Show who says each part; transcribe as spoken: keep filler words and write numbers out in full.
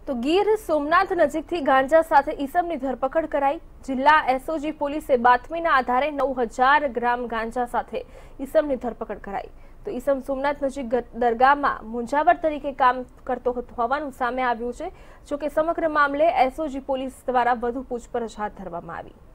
Speaker 1: તો ગીર સોમનાથ નજીકથી ગાંજા સાથે ઈસમની ધરપકડ કરાઈ। જિલ્લા એસઓજી પોલીસે બાતમીના આધારે નવ હજાર ગ્રામ ગાંજા સાથે ઈસમની ધરપકડ કરાઈ। તો ઈસમ સોમનાથ નજીક દરગાહમાં મુંજાવર તરીકે કામ કરતો હોવાનું સામે આવ્યું છે। જો કે સમગ્ર મામલે એસઓજી પોલીસ દ્વારા વધુ પૂછપરછ હાથ ધરવામાં આવી।